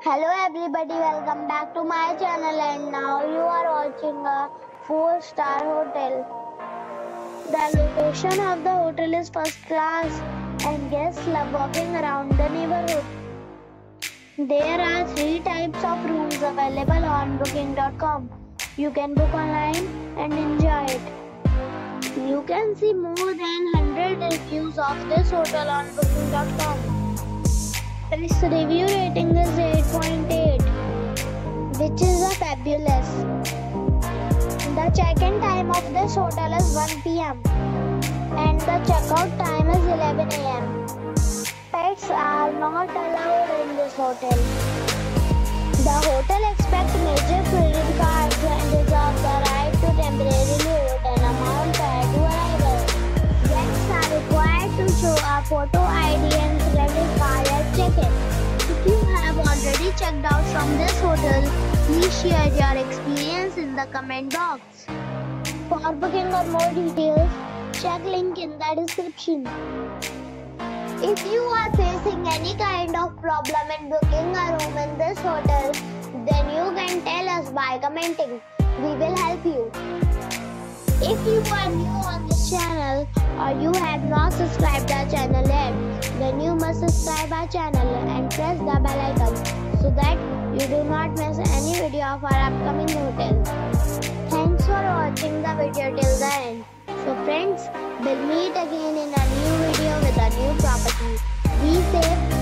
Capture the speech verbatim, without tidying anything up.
Hello everybody, welcome back to my channel and now you are watching a four star hotel. The location of the hotel is first class and guests love walking around the neighborhood. There are three types of rooms available on booking dot com. You can book online and enjoy it. You can see more than one hundred reviews of this hotel on booking dot com. Its review rating is eight point eight, which is a fabulous. The check-in time of this hotel is one p m and the check-out time is eleven a m Pets are not allowed in this hotel. The hotel accepts major credit cards and reserves the right to temporarily hold an amount prior to arrival. Guests are required to show a photo I D and credit card at check-in. If you have already checked out from this hotel, please share your experience in the comment box. For booking or more details, check link in the description. If you are facing any kind of problem in booking a room in this hotel, then you can tell us by commenting. We will help you. If you are new on this channel or you have not subscribed our channel yet, then you must subscribe our channel and press the bell icon so that you do not miss any video of our upcoming hotel. Thanks for watching the video till the end. So friends, we'll meet again in a new video with a new property. Be safe.